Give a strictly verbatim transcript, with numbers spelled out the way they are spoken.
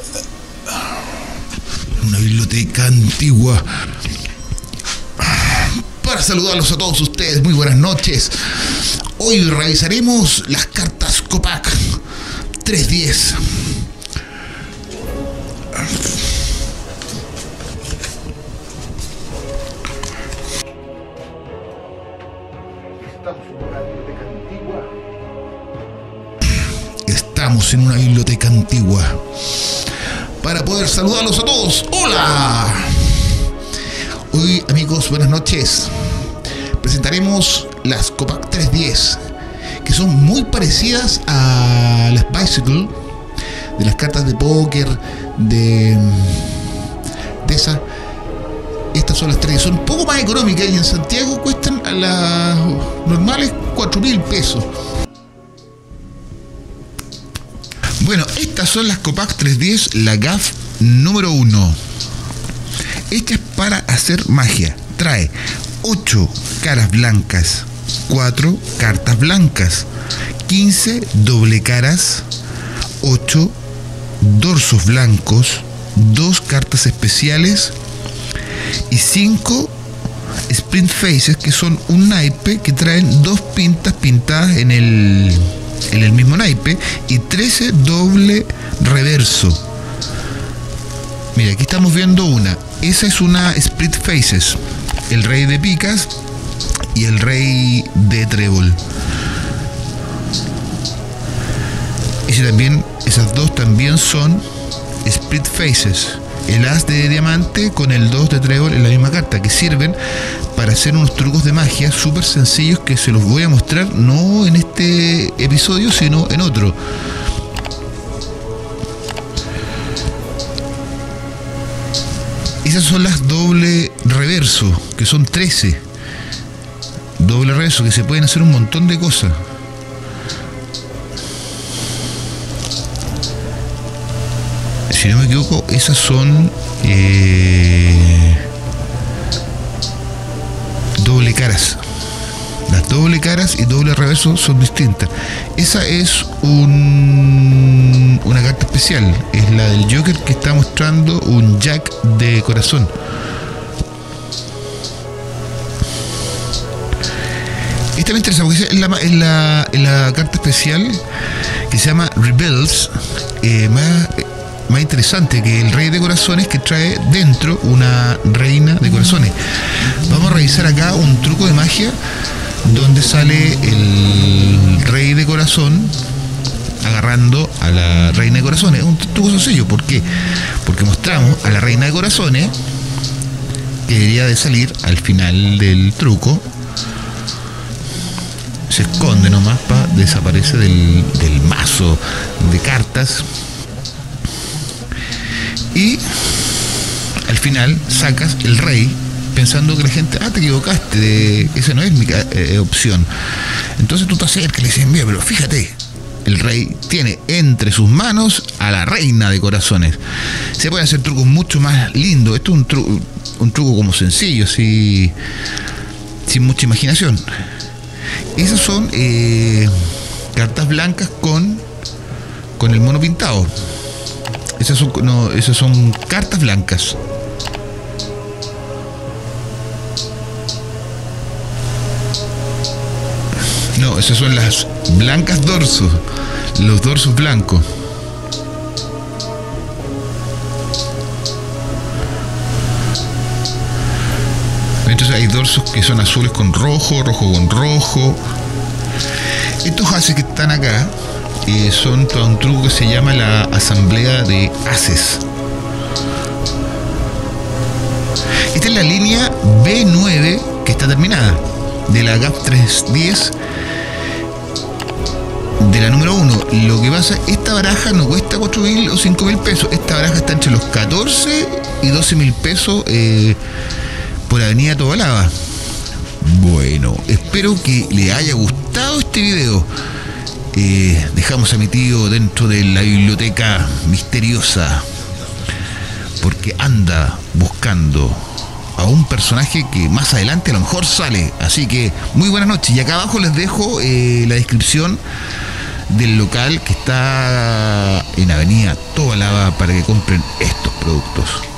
Una biblioteca antigua. Para saludarlos a todos ustedes, muy buenas noches. Hoy revisaremos las cartas Copac trescientos diez. Estamos en una biblioteca antigua para poder saludarlos a todos. ¡Hola! Hoy, amigos, buenas noches. Presentaremos las Copac trescientos diez, que son muy parecidas a las Bicycle, de las cartas de póker, de, de esa. Estas son las tres, son un poco más económicas y en Santiago cuestan a las normales cuatro mil pesos. Bueno, estas son las Copac trescientos diez, la G A F número uno. Esta es para hacer magia. Trae ocho caras blancas, cuatro cartas blancas, quince doble caras, ocho dorsos blancos, dos cartas especiales y cinco sprint faces, que son un naipe que traen dos pintas pintadas en el en el mismo naipe, y trece doble reverso. Mira, aquí estamos viendo una. Esa es una split faces, el rey de picas y el rey de trébol. Ese también, esas dos también son split faces, el as de diamante con el dos de trébol en la misma carta, que sirven para hacer unos trucos de magia súper sencillos que se los voy a mostrar no en este episodio sino en otro. Esas son las doble reverso, que son trece. Doble reverso, que se pueden hacer un montón de cosas. Si no me equivoco, esas son eh, doble caras. Las doble caras y doble reverso son distintas. Esa es un, una carta especial. Es la del Joker, que está mostrando un Jack de corazón. Esta me interesa porque es la, es la, es la carta especial que se llama Rebels. Eh, más, más interesante que el rey de corazones, que trae dentro una reina de corazones. Vamos a revisar acá un truco de magia donde sale el rey de corazón agarrando a la reina de corazones. Es un truco sencillo. ¿Por qué? Porque mostramos a la reina de corazones, que debería de salir al final del truco. Se esconde nomás, pa, desaparece del, del mazo de cartas. Y al final sacas el rey, pensando que la gente, ah, te equivocaste, de, esa no es mi eh, opción. Entonces tú te acercas y le dices, mira, pero fíjate, el rey tiene entre sus manos a la reina de corazones. Se pueden hacer trucos mucho más lindos. Esto es un, tru un truco como sencillo, así, sin mucha imaginación. Esas son eh, cartas blancas con, con el mono pintado. Esas son, no, esas son cartas blancas. No, esas son las blancas dorsos, los dorsos blancos. Entonces hay dorsos que son azules con rojo, rojo con rojo. Estos ases que están acá eh, son todo un truco que se llama la asamblea de ases. Esta es la línea B nueve que está terminada de la G A F trescientos diez, de la número uno. Lo que pasa, esta baraja no cuesta cuatro mil o cinco mil pesos. Esta baraja está entre los catorce y doce mil pesos eh, por Avenida Tobalaba. Bueno, espero que le haya gustado este video. Eh, dejamos a mi tío dentro de la biblioteca misteriosa porque anda buscando a un personaje que más adelante a lo mejor sale. Así que muy buenas noches, y acá abajo les dejo eh, la descripción del local que está en Avenida Tobalaba para que compren estos productos.